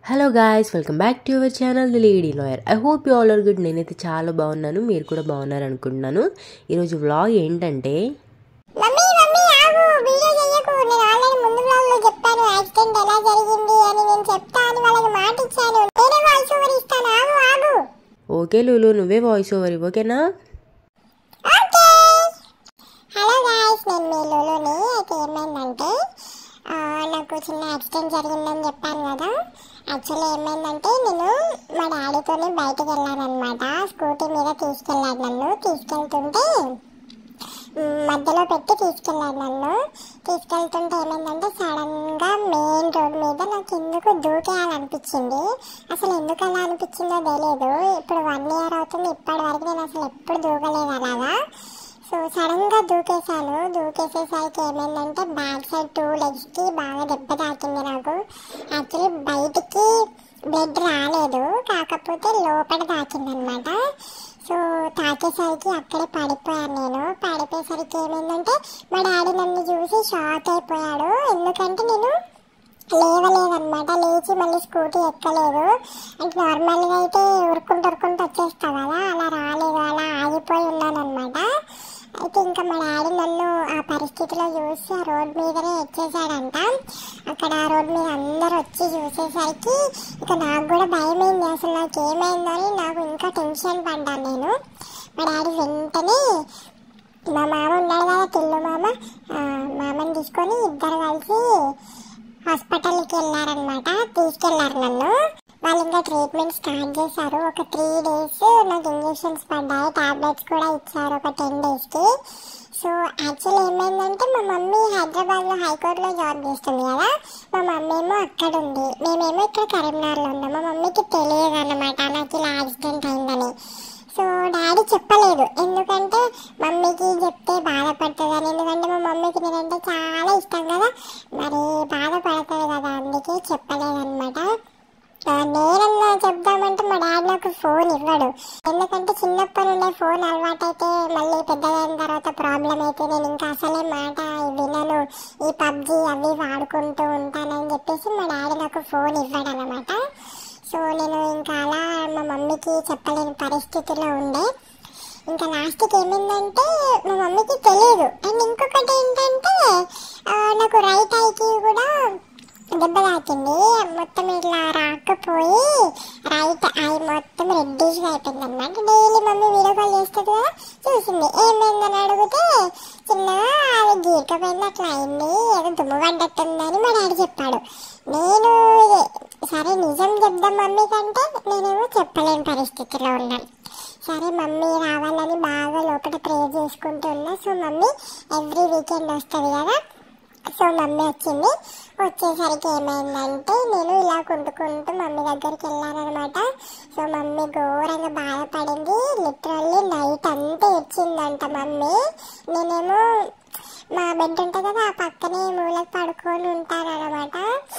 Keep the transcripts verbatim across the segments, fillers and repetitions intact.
Hello guys, welcome back to your channel the lady lawyer. I hope you all are good. నేనైతే చాలా బాగున్నాను, మీరు కూడా బాగున్నారు అనుకుంటున్నాను. ఈరోజు వ్లాగ్ ఏంటంటే, మమ్మీ మమ్మీ ఆగు, వీడియో చేయకు. నేను ఆల్రెడీ ముందు వ్లాగ్ లో చెప్పాను యాక్సిడెంట్ ఎలా జరిగింది అని. నేను చెప్తా అని వాళ్ళకి మాట ఇచ్చాను. నేనే వాయిస్ ఓవర్ ఇస్తాను. ఆగు ఆగు. ఓకే లూలు, నువ్వే వాయిస్ ఓవర్ ఇవ్వు, ఓకేనా? ఓకే. హలో గాయ్స్, నేను మీ లూలుని. అయితే ఏమైందంటే నాకు చిన్న యాక్సిడెంట్ జరిగిందని చెప్పాను కదా. యాక్చువల్లీ ఏమైందంటే నేను మా డాడీతోని బయటకు వెళ్ళాను అనమాట. స్కూటీ మీద తీసుకెళ్ళాడు నన్ను. తీసుకెళ్తుంటే మధ్యలో పెట్టి తీసుకెళ్ళాడు నన్ను. తీసుకెళ్తుంటే ఏమైందంటే సడన్గా మెయిన్ రోడ్ మీద నాకు ఎందుకు దూకేయాలనిపించింది. అసలు ఎందుకు అలా అనిపించిందో తెలియదు. ఇప్పుడు వన్ ఇయర్ అవుతుంది, ఇప్పటి వరకు నేను అసలు ఎప్పుడు దూకలేదు అలాగా. సో సడన్గా దూకేశాను. దూకేసేసరికి ఏమైందంటే బ్యాక్ సైడ్ టూ లెగ్స్కి బాగా దెబ్బ తాకింది నాకు. యాక్చువల్లీ బయటికి బ్లడ్ రాలేదు, కాకపోతే లోపల తాకింది అనమాట. సో తాకేసరికి అక్కడే పడిపోయాను నేను. పడిపోయేసరికి ఏమైందంటే మా డాడీ నన్ను చూసి షాక్ అయిపోయాడు. ఎందుకంటే నేను లేవలేదన్నమాట. లేచి మళ్ళీ స్కూటీ ఎక్కలేదు. అంటే నార్మల్గా అయితే ఉరుకుంటూ ఉరుకుంటూ వచ్చేస్తా కదా, అలా రాలేదు, అలా ఆగిపోయి ఉన్నాను అనమాట. అయితే ఇంకా మా డాడీ నన్ను ఆ పరిస్థితిలో చూసి ఆ రోడ్ మీదనే ఎక్కేసాడంట. అక్కడ ఆ రోడ్ మీద అందరు వచ్చి చూసేసరికి ఇక నాకు కూడా భయం అయింది. అసలు నాకు ఏమైందో అని నాకు ఇంకా టెన్షన్ పడ్డాను నేను. మా డాడీ వెంటనే మా మామ ఉన్నాడు కదా, తిల్లు మామ, మామని తీసుకొని ఇద్దరు కలిసి హాస్పిటల్కి వెళ్ళారనమాట. తీసుకెళ్లారు నన్ను. వాళ్ళు ఇంకా ట్రీట్మెంట్ స్టార్ట్ చేశారు. ఒక త్రీ డేస్ నాకు ఇంజెక్షన్స్ పడ్డాయి, టాబ్లెట్స్ కూడా ఇచ్చారు ఒక టెన్ డేస్కి. సో యాక్చువల్లీ ఏమైందంటే మా మమ్మీ హైదరాబాద్లో హైకోర్టులో జాబ్ చేస్తుంది కదా, మా మమ్మీ ఏమో అక్కడ ఉంది, మేమేమో ఇక్కడ కరీంనగర్లో ఉన్నాం. మా మమ్మీకి తెలియదు అన్నమాట నాకు ఇలా యాక్సిడెంట్ అయిందని. సో డాడీ చెప్పలేదు, ఎందుకంటే మమ్మీకి చెప్తే బాధపడుతుందని. ఎందుకంటే మా మమ్మీకి నేనంటే చాలా ఇష్టం కదా, మరి బాధపడుతుంది కదా, అందుకే చెప్పలేదన్నమాట. నేనన్నా చెప్దామంటే మా డాడీ నాకు ఫోన్ ఇవ్వడు. ఎందుకంటే చిన్నప్పటి నుండే ఫోన్ అలవాటు అయితే మళ్ళీ పెద్దదైన తర్వాత ప్రాబ్లం అయితే నేను ఇంకా అసలే మాట వినను, ఈ పబ్జీ అవి వాడుకుంటూ ఉంటానని చెప్పేసి మా డాడీ నాకు ఫోన్ ఇవ్వడు అనమాట. సో నేను ఇంకా అలా మా మమ్మీకి చెప్పలేని పరిస్థితిలో ఉండే. ఇంకా లాస్ట్కి ఏమైందంటే మా మమ్మీకి తెలియదు. అండ్ ఇంకొకటి ఏంటంటే నాకు రైట్ ఐకి కూడా దెబ్బ తాకింది. మొత్తం ఇట్లా రాకపోయి రైట్ ఐ మొత్తం రెడ్డిష్గా అయిపోయింది అనమాట. డైలీ మమ్మీ వీడియో కాల్ చేస్తుంది కదా, చూసింది. ఏమైందని అడిగితే చిన్నగా అది గీరకపోయింది, అట్లా అయింది, ఏదో దుమ్ము పడ్డట్టుందని మా డాడీ చెప్పాడు. నేను సరే నిజం చెప్దాం మమ్మీ కంటే నేనేమో చెప్పలేని పరిస్థితిలో ఉన్నాను. సరే మమ్మీ రావాలని బాగా లోపల ప్రే చేసుకుంటూ ఉన్నా. సో మమ్మీ ఎవ్రీ వీకెండ్ వస్తుంది కదా, సో మమ్మీ వచ్చింది. వచ్చేసరికి ఏమైందంటే నేను ఇలా కుంటుకుంటూ మమ్మీ దగ్గరికి వెళ్ళాను అనమాట. సో మమ్మీ ఘోరంగా బాధపడింది. లిటరల్లీ నైట్ అంతా ఇచ్చిందంట మమ్మీ. నేనేమో మా బెడ్ ఉంటుంది కదా, ఆ పక్కనే మూలకు పడుకొని ఉంటాను అనమాట.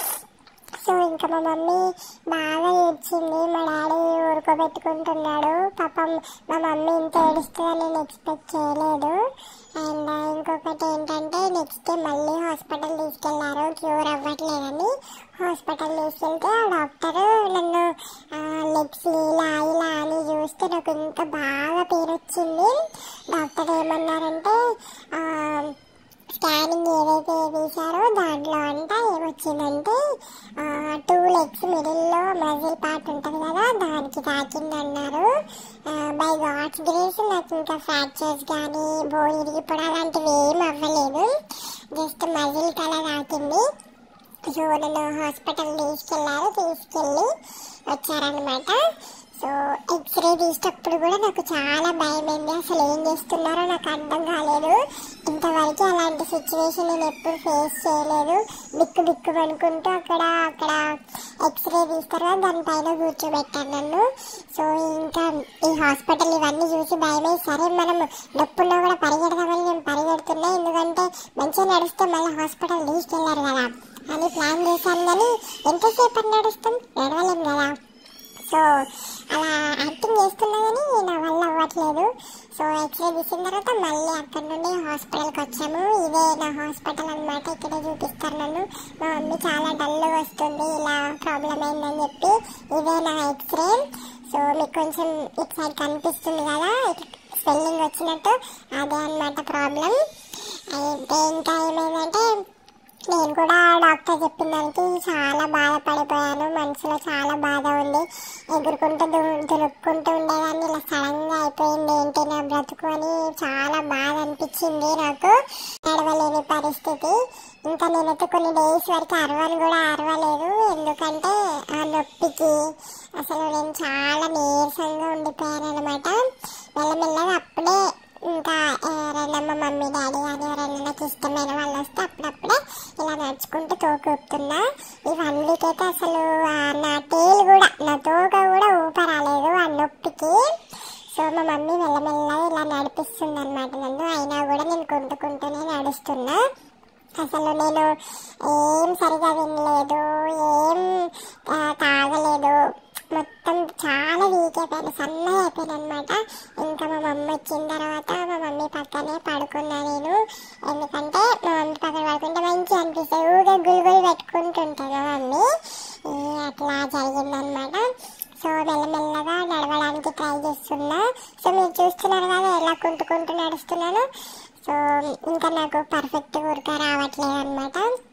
సో ఇంకా మా మమ్మీ బాగా ఏడ్చింది, మా డాడీ ఊరుకోబెట్టుకుంటున్నాడు. పాపం మా మమ్మీ ఇంత ఏడుస్తుందని నేను ఎక్స్పెక్ట్ చేయలేదు. అండ్ ఇంకొకటి ఏంటంటే నెక్స్ట్ డే మళ్ళీ హాస్పిటల్ తీసుకెళ్లారు, క్యూర్ అవ్వట్లేదని. హాస్పిటల్ తీసుకెళ్తే ఆ డాక్టర్ నన్ను లెగ్స్ ఇలా ఇలా అని చూస్తే నాకు ఇంకా బాగా పెయిన్ వచ్చింది. డాక్టర్ ఏమన్నారంటే స్కానింగ్ ఏదైతే తీశారో దాంట్లో అంట ఏమొచ్చిందంటే టూ లెగ్స్ మిడిల్లో మజిల్ పార్ట్ ఉంటుంది కదా, దానికి తాకింది అన్నారు. బై గాడ్స్ గ్రేస్ నాకు ఇంకా ఫ్రాక్చర్స్ కానీ బోన్ ఇరిగిపోవడం అలాంటివి ఏం అవ్వలేదు, జస్ట్ మజిల్ కలా తాకింది. సో నన్ను హాస్పిటల్ తీసుకెళ్ళారు, తీసుకెళ్ళి వచ్చారనమాట. సో ఎక్స్రే తీసేటప్పుడు కూడా నాకు చాలా భయమైంది. అసలు ఏం చేస్తున్నారో నాకు అర్థం కాలేదు. ఇంతవరకు అలాంటి సిచ్యువేషన్ నేను ఎప్పుడు ఫేస్ చేయలేదు. బిక్కు బిక్కు అనుకుంటూ అక్కడ అక్కడ ఎక్స్రే తీస్తారు కదా, దానిపైన కూర్చోబెట్టాను నన్ను. సో ఇంకా ఈ హాస్పిటల్ ఇవన్నీ చూసి భయమే. సరే మనం నొప్పుల్లో కూడా పరిగెడదామని నేను పరిగెడుతున్నా, ఎందుకంటే మంచిగా నడుస్తే మళ్ళీ హాస్పిటల్ తీసుకెళ్లారు కదా అని ప్లాన్ చేశాను. కానీ ఎంతసేపు నడుస్తాం, నడవలేం కదా. సో అలా యాక్టింగ్ చేస్తున్నా కానీ నా వల్ల అవ్వట్లేదు. సో ఎక్స్రే తీసిన తర్వాత మళ్ళీ అక్కడ నుండి హాస్పిటల్కి వచ్చాము. ఇదే నా హాస్పిటల్ అనమాట, ఇక్కడే చూపిస్తారు నన్ను. మా మమ్మీ చాలా డల్గా వస్తుంది, ఇలా ప్రాబ్లం అయిందని చెప్పి ఇదే నా ఎక్స్రే. సో మీకు కొంచెం ఇటు సైడ్ కనిపిస్తుంది కదా స్వెల్లింగ్ వచ్చినట్టు, అదే అనమాట ప్రాబ్లం. అయితే ఇంకా ఏమైందంటే నేను కూడా డాక్టర్ చెప్పిన దానికి చాలా బాధపడిపోయాను. మనసులో చాలా బాధ ఉంది. ఎగురుకుంటూ దు దురుక్కుంటూ ఉండేదాన్ని, ఇలా సడన్గా అయిపోయింది ఏంటి నా బ్రతుకు అని చాలా బాధ అనిపించింది నాకు. నడవలేని పరిస్థితి. ఇంకా నేనైతే కొన్ని డేస్ వరకు అరవని కూడా అరవలేదు, ఎందుకంటే ఆ నొప్పికి అసలు నేను చాలా నీరసంగా ఉండిపోయాను అనమాట. మెల్లమెల్లగా అప్పుడే ఇంకా ఎవరైనా మా మమ్మీ డాడీ కానీ ఎవరైనా నాకు ఇష్టమైన వాళ్ళు వస్తే అప్పుడప్పుడే ఇలా నడుచుకుంటూ తోకూపుతున్నా. ఈ వన్ వీక్ అయితే అసలు నా టేలు కూడా నా తోక కూడా ఊపరాలేదు ఆ నొప్పికి. సో మా మమ్మీ మెల్లమెల్లగా ఇలా నడిపిస్తుంది అనమాట నన్ను. అయినా కూడా నేను కొంటుకుంటూనే నడుస్తున్నా. అసలు నేను ఏం సరిగా వినలేదు, ఏం తాగలేదు, మొత్తం చాలా వీక్ అయిపోయాను, సన్నగా అయిపోయాను అనమాట. ఇంకా మా మమ్మీ వచ్చిన తర్వాత మా మమ్మీ పక్కనే పడుకున్నా నేను, ఎందుకంటే మా మమ్మీ పక్కన పడుకుంటే మంచిగా అనిపిస్తుంది. ఊగా గుల్గులు పెట్టుకుంటుంటాను మా మమ్మీ. అట్లా జరిగిందనమాట. సో మెల్లమెల్లగా నడవడానికి ట్రై చేస్తున్నా. సో మీరు చూస్తున్నారు కదా ఎలా కుంటుకుంటూ నడుస్తున్నాను. సో ఇంకా నాకు పర్ఫెక్ట్గా ఉరక రావట్లేదు అనమాట.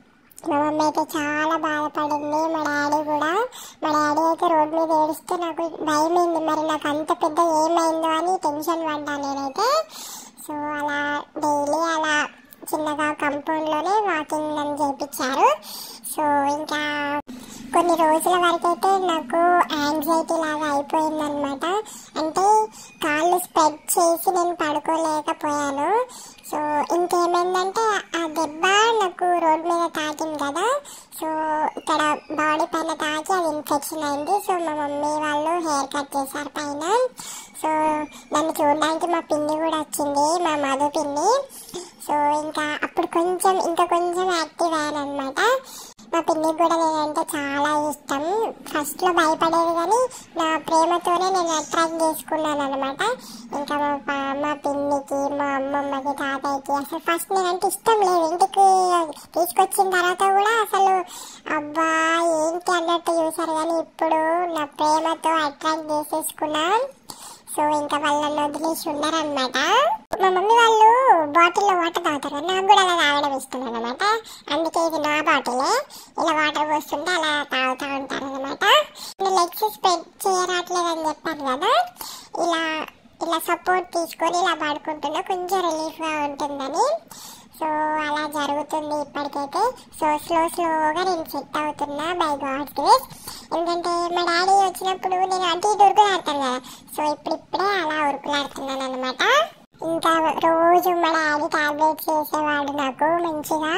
మా మమ్మీ అయితే చాలా బాధపడింది, మా డాడీ కూడా. మా డాడీ అయితే రోడ్ మీద ఏడిస్తే నాకు భయమైంది, మరి నాకు అంత పెద్ద ఏమైందో అని టెన్షన్ పడ్డా నేనైతే. సో అలా డైలీ అలా చిన్నగా కంపౌండ్లోనే వాకింగ్ నన్ను చేయించారు. సో ఇంకా కొన్ని రోజుల వరకు అయితే నాకు యాంగ్జైటీ లాగా అయిపోయిందనమాట. అంటే కాళ్ళు స్ప్రెడ్ చేసి నేను పడుకోలేకపోయాను. సో ఇంకేమైందంటే ఆ దెబ్బ నాకు రోడ్ మీద తాకింది కదా, సో ఇక్కడ బాడీ పైన తాకి అది ఇన్ఫెక్షన్ అయింది. సో మా మమ్మీ వాళ్ళు హెయిర్ కట్ చేశారు పైన. సో నన్ను చూడడానికి మా పిన్ని కూడా వచ్చింది, మా మధు పిన్ని. సో ఇంకా అప్పుడు కొంచెం ఇంకా కొంచెం యాక్టివ్ అయ్యాను అనమాట. మా పిన్నికి కూడా నేనంటే చాలా ఇష్టం. ఫస్ట్లో భయపడేది కానీ నా ప్రేమతోనే నేను అట్రాక్ట్ చేసుకున్నాను అనమాట. ఇంకా మా మా పిన్నికి, మా అమ్మమ్మకి, తాతయ్యకి అసలు ఫస్ట్ నేనంటే ఇష్టం లేదు. ఇంటికి తీసుకొచ్చిన తర్వాత కూడా అసలు అబ్బా ఏంటి అన్నట్టు చూసారు, కానీ ఇప్పుడు నా ప్రేమతో అట్రాక్ట్ చేసేసుకున్నాను. సో ఇంకా వాళ్ళని వదిలేసి ఉండరు అనమాట. మా మమ్మీ వాళ్ళు బాటిల్లో వాటర్ తాగుతారు, నాకు కూడా అలా తాగడం ఇష్టం అనమాట. అందుకే ఇది నా బాటిలే, ఇలా వాటర్ పోస్తుంటే అలా తాగుతూ ఉంటారు అనమాట. నేను లెగ్స్ స్ప్రెడ్ చేయరాట్లేదు అని చెప్పాను కదా, ఇలా ఇలా సపోర్ట్ తీసుకొని ఇలా పడుకుంటున్నా, కొంచెం రిలీఫ్గా ఉంటుందని. సో అలా జరుగుతుంది ఇప్పటికైతే. సో స్లో స్లోగా నేను సెట్ అవుతున్నా బై గాడ్స్ గ్రేస్. ఎందుకంటే మా డాడీ వచ్చినప్పుడు నేను అటు ఇటు ఉరుకులాడతాను కదా, సో ఇప్పుడిప్పుడే అలా ఉరుకులాడుతున్నాను అనమాట. ఇంకా రోజు మా డాడీ టాబ్లెట్స్ వేసేవాడు నాకు మంచిగా.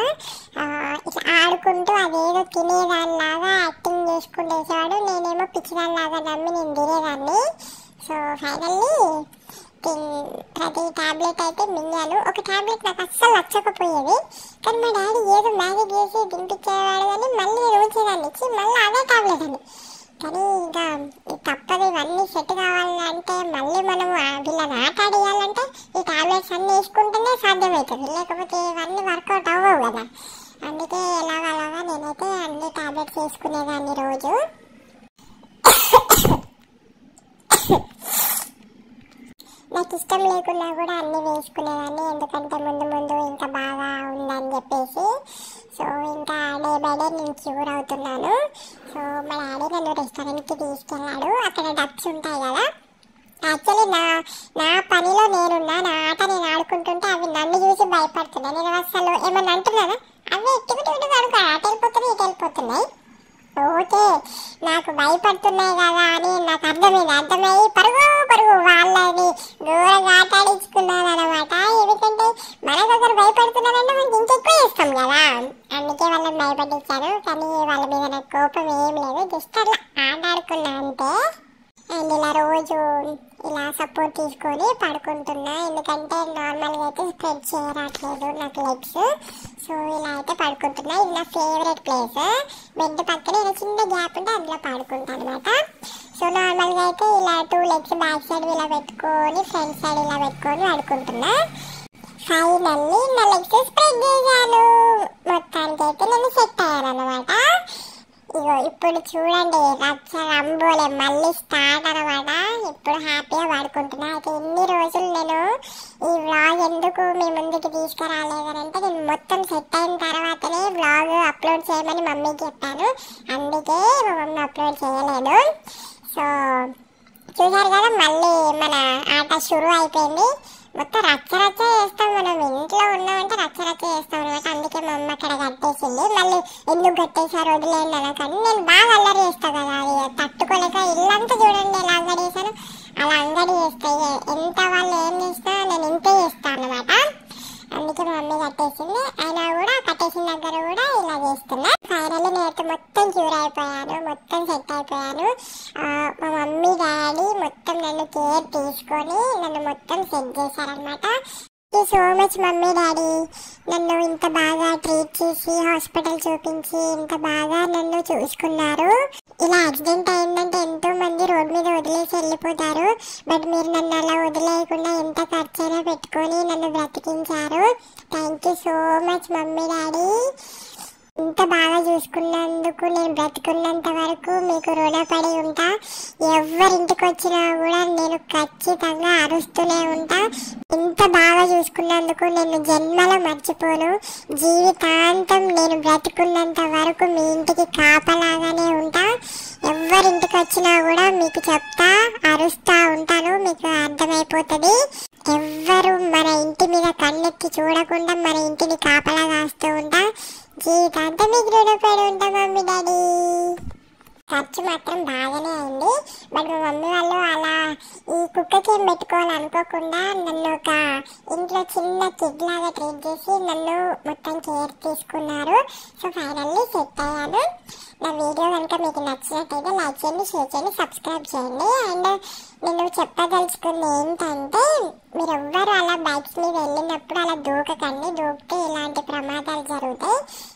ఇట్లా ఆడుకుంటూ అదేదో తినేదానిలాగా యాక్టింగ్ చేసుకుంటూ వేసేవాడు. నేనేమో పిచ్చిదానిలాగా నమ్మి నేను తినేదాన్ని. సో ఫైనల్లీ ప్రతి టాబ్లెట్ అయితే మింగాను. ఒక టాబ్లెట్ నాకు అస్సలు నచ్చకపోయేది, కానీ మా డాడీ ఏదో మ్యాజిక్ చేసి తినిపించేవాడు, కానీ మళ్ళీ ఉంచేదాన్ని ఇచ్చి మళ్ళీ అదే టాబ్లెట్ అని. కానీ ఇంకా తప్పదు, ఇవన్నీ సెట్ కావాలంటే మళ్ళీ మనం వీళ్ళని ఆట ఆడియాలంటే ఈ టాబ్లెట్స్ అన్నీ వేసుకుంటేనే సాధ్యమవుతుంది, లేకపోతే ఇవన్నీ వర్కౌట్ అవ్వవు కదా. అందుకే ఎలాగలాగా నేనైతే అన్ని టాబ్లెట్స్ వేసుకునేదాన్ని రోజు. నాకు ఇష్టం లేకున్నా కూడా అన్నీ వేసుకునేదాన్ని, ఎందుకంటే ముందు ముందు ఇంకా బాగా ఉందని చెప్పేసి. సో ఇంకా డే బై డే నేను క్యూర్ అవుతున్నాను. సో మా డాడీ నన్ను రెస్టారెంట్కి తీసుకెళ్ళాడు, అక్కడ డబ్స్ ఉంటాయి కదా. యాక్చువల్లీ నా నా పనిలో నేనున్నా, నా ఆట నేను ఆడుకుంటుంటే అవి నన్ను చూసి భయపడుతున్నాయి. నేను అసలు ఏమన్నా అంటున్నానా, అవి ఎట్టుకుంటూ అనుకో అటు వెళ్ళిపోతున్నాయి ఇటు వెళ్ళిపోతున్నాయి. ఓకే నాకు భయపడుతున్నాయి కదా అని నాకు అర్థమైంది. అర్థమయ్యి పరుగు పరుగు వాళ్ళని ఘోరంగా ఆటాడించుకున్నాను అనమాట. ఎందుకంటే మన దగ్గర భయపడుతున్నారంటే మనకి ఇంకెక్కువ చేస్తాం కదా, అందుకే వాళ్ళని భయపడించాను. కానీ వాళ్ళ మీద నాకు కోపం ఏం లేదు, జస్ట్ అట్లా ఆటాడుకున్నా అంతే. అండ్ ఇలా రోజు ఇలా సపోర్ట్ తీసుకొని పడుకుంటున్నా, ఎందుకంటే నార్మల్గా అయితే స్ప్రెడ్ చేయరాట్లేదు నాకు లెగ్స్. సో ఇలా అయితే పడుకుంటున్నా. ఇది నా ఫేవరెట్ ప్లేస్, బెడ్ పక్కన ఇలా చిన్న గ్యాప్ ఉంటే అందులో పడుకుంటాను అనమాట. సో నార్మల్గా అయితే ఇలా టూ లెగ్స్ బ్యాక్ సైడ్ ఇలా పెట్టుకొని ఫ్రంట్ సైడ్ ఇలా పెట్టుకొని ఆడుకుంటున్నా. ఫైనల్లీ నా లెగ్స్ స్ప్రెడ్ చేశాను. మొత్తానికి అయితే నేను సెట్ అయ్యాను అనమాట. ఇగో ఇప్పుడు చూడండి రచ్చ రంబోలే మళ్ళీ స్టార్ట్ అనమాట. ఇప్పుడు హ్యాపీగా పడుకుంటున్నా. అయితే ఇన్ని రోజులు నేను ఈ వ్లాగ్ ఎందుకు మీ ముందుకు తీసుకురాలేదంటే నేను మొత్తం సెట్ అయిన తర్వాతనే వ్లాగ్ అప్లోడ్ చేయమని మమ్మీకి చెప్పాను. అందుకే మా మమ్మీ అప్లోడ్ చేయలేదు. సో చూసారు కదా మళ్ళీ మన ఆట షురు అయిపోయింది. మొత్తం రచ్చ రచ్చ చేస్తాం మనం. ఇంట్లో ఉన్నామంటే రచ్చ రచ్చ చేస్తాం అనమాట. అందుకే మా అమ్మ అక్కడ కట్టేసింది. మళ్ళీ ఎందుకు కట్టేసారు వదిలేండి అలా. కానీ నేను బాగా అల్లరి చేస్తాను కదా, అది తట్టుకోలేక ఇల్లంతా చూడండి ఎలా అంగడి చేశాను. అలా అంగడి చేస్తాయి ఎంత వాళ్ళు ఏం చేసినా నేను ఇంతే చేస్తాను అనమాట. అందుకే మా మమ్మీ కట్టేసింది. అయినా కూడా కట్టేసిన దగ్గర కూడా ఇలా చేస్తున్నా. ఫైనల్లీ నేనైతే మొత్తం క్యూర్ అయిపోయాను, మొత్తం సెట్ అయిపోయాను. మా మమ్మీ డాడీ మొత్తం నన్ను కేర్ తీసుకొని నన్ను మొత్తం సెట్ చేశారనమాట. Thank you so much mummy daddy. నన్ను ఇంత బాగా ట్రీట్ చేసి హాస్పిటల్ చూపించి ఇంత బాగా నన్ను చూసుకున్నారు. ఇలా యాక్సిడెంట్ అయిందంటే ఎంతో మంది రోడ్ మీద వదిలేసి వెళ్ళిపోతారు. బట్ మీరు నన్ను అలా వదిలేయకుండా ఎంత ఖర్చైనా పెట్టుకొని నన్ను బ్రతికించారు. Thank you so much mummy daddy. ఇంత బాగా చూసుకున్నందుకు నేను బ్రతుకున్నంత వరకు మీకు రుణపడి ఉంటా. ఎవరింటికి వచ్చినా కూడా నేను ఖచ్చితంగా అరుస్తూనే ఉంటా. ఇంత బాగా చూసుకున్నందుకు నేను జన్మలో మర్చిపోను. జీవితాంతం నేను బ్రతుకున్నంత వరకు మీ ఇంటికి కాపలాగానే ఉంటా. ఎవరింటికి వచ్చినా కూడా మీకు చెప్తా, అరుస్తూ ఉంటాను. మీకు అర్థమైపోతుంది. ఎవ్వరు మన ఇంటి మీద కన్నెత్తి చూడకుండా మన ఇంటిని కాపలా కాస్తూ ఉంటా. జీవితాంతం మీకు రుణపడి ఉంటా మమ్మీ డాడీ. ఖర్చు మాత్రం బాగానే అయింది. బట్ మా మమ్మీ వాళ్ళు అలా ఈ కుక్కకి ఏం పెట్టుకోవాలనుకోకుండా నన్ను ఒక ఇంట్లో చిన్న కిడ్ లాగా ట్రీట్ చేసి నన్ను మొత్తం కేర్ తీసుకున్నారు. సో ఫైనల్లీ సెట్ అయ్యాను. నా వీడియో కనుక మీకు నచ్చినట్టయితే లైక్ చేయండి, షేర్ చేయండి, సబ్స్క్రైబ్ చేయండి. అండ్ నేను చెప్పదలుచుకుంది ఏంటంటే మీరు ఎవ్వరు అలా బైక్స్ మీద వెళ్ళినప్పుడు అలా దూకకండి. దూకితే ఇలాంటి ప్రమాదాలు జరుగుతాయి.